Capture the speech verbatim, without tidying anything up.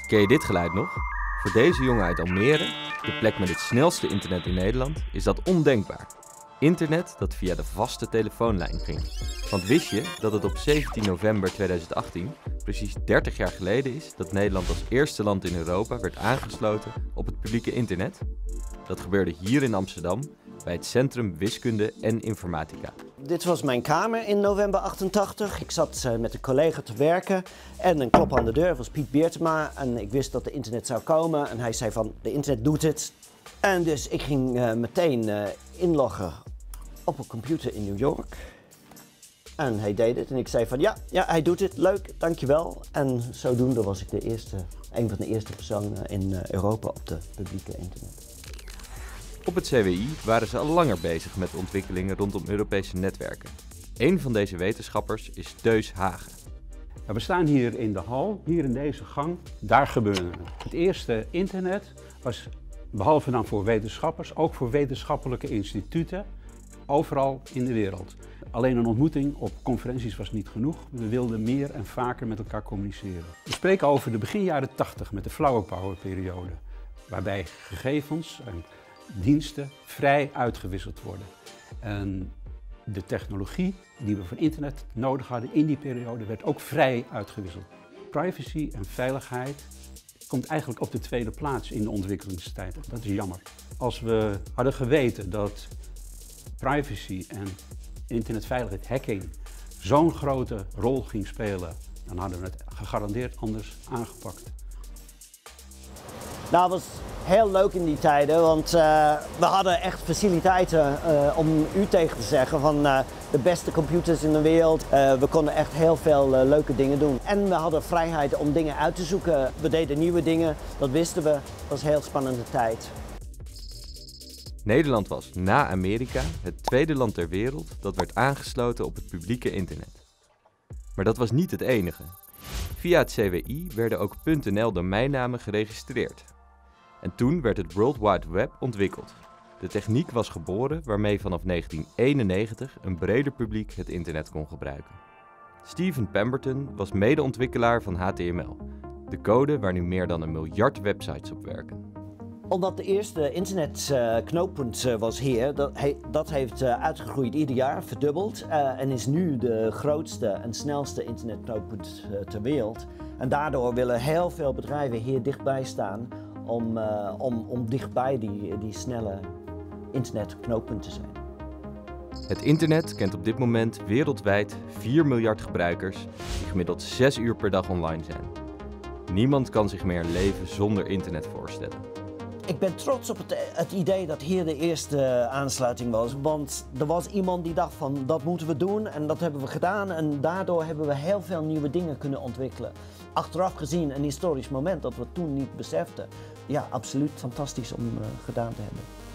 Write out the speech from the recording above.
Ken je dit geluid nog? Voor deze jongen uit Almere, de plek met het snelste internet in Nederland, is dat ondenkbaar. Internet dat via de vaste telefoonlijn ging. Want wist je dat het op zeventien november tweeduizend achttien, precies dertig jaar geleden is, dat Nederland als eerste land in Europa werd aangesloten op het publieke internet? Dat gebeurde hier in Amsterdam, bij het Centrum Wiskunde en Informatica. Dit was mijn kamer in november achtentachtig. Ik zat uh, met een collega te werken en een klop aan de deur was Piet Beertema. En ik wist dat de internet zou komen en hij zei van, de internet doet het. En dus ik ging uh, meteen uh, inloggen op een computer in New York. En hij deed het en ik zei van, ja, ja, hij doet het, leuk, dankjewel. En zodoende was ik de eerste, een van de eerste personen in uh, Europa op de publieke internet. Op het C W I waren ze al langer bezig met ontwikkelingen rondom Europese netwerken. Een van deze wetenschappers is Teus Hagen. We staan hier in de hal, hier in deze gang. Daar gebeurde het. Het eerste internet was, behalve dan voor wetenschappers, ook voor wetenschappelijke instituten, overal in de wereld. Alleen een ontmoeting op conferenties was niet genoeg. We wilden meer en vaker met elkaar communiceren. We spreken over de begin jaren tachtig met de flower power periode, waarbij gegevens en diensten vrij uitgewisseld worden. En de technologie die we van internet nodig hadden in die periode werd ook vrij uitgewisseld. Privacy en veiligheid komt eigenlijk op de tweede plaats in de ontwikkelingstijd. Dat is jammer. Als we hadden geweten dat privacy en internetveiligheid, hacking, zo'n grote rol ging spelen, dan hadden we het gegarandeerd anders aangepakt. Nou, het was heel leuk in die tijden, want uh, we hadden echt faciliteiten uh, om u tegen te zeggen van uh, de beste computers in de wereld. Uh, we konden echt heel veel uh, leuke dingen doen. En we hadden vrijheid om dingen uit te zoeken. We deden nieuwe dingen, dat wisten we. Dat was een heel spannende tijd. Nederland was na Amerika het tweede land ter wereld dat werd aangesloten op het publieke internet. Maar dat was niet het enige. Via het C W I werden ook .nl domeinnamen geregistreerd. En toen werd het World Wide Web ontwikkeld. De techniek was geboren waarmee vanaf negentien eenennegentig een breder publiek het internet kon gebruiken. Stephen Pemberton was medeontwikkelaar van H T M L, de code waar nu meer dan een miljard websites op werken. Omdat de eerste internetknooppunt uh, was hier, dat, he, dat heeft uh, uitgegroeid ieder jaar, verdubbeld uh, en is nu de grootste en snelste internetknooppunt uh, ter wereld. En daardoor willen heel veel bedrijven hier dichtbij staan om, uh, om, om dichtbij die, die snelle internetknooppunt te zijn. Het internet kent op dit moment wereldwijd vier miljard gebruikers die gemiddeld zes uur per dag online zijn. Niemand kan zich meer een leven zonder internet voorstellen. Ik ben trots op het, het idee dat hier de eerste aansluiting was, want er was iemand die dacht van dat moeten we doen en dat hebben we gedaan en daardoor hebben we heel veel nieuwe dingen kunnen ontwikkelen. Achteraf gezien een historisch moment dat we toen niet beseften. Ja, absoluut fantastisch om uh, gedaan te hebben.